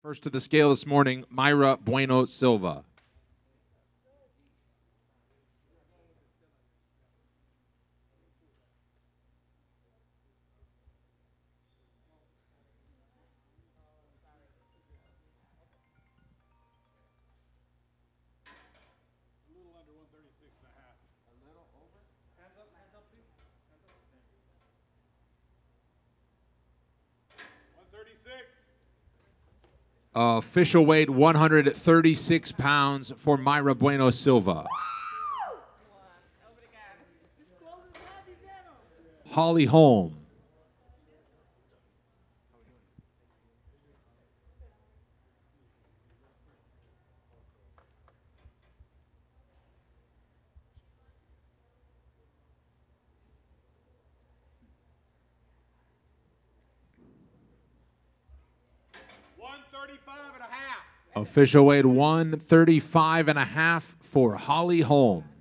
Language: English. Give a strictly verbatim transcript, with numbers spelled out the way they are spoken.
First to the scale this morning, Mayra Bueno Silva. Uh, official weight one hundred thirty-six pounds for Mayra Bueno Silva. Holly Holm. one thirty-five and a half. Official weight one thirty-five and a half for Holly Holm.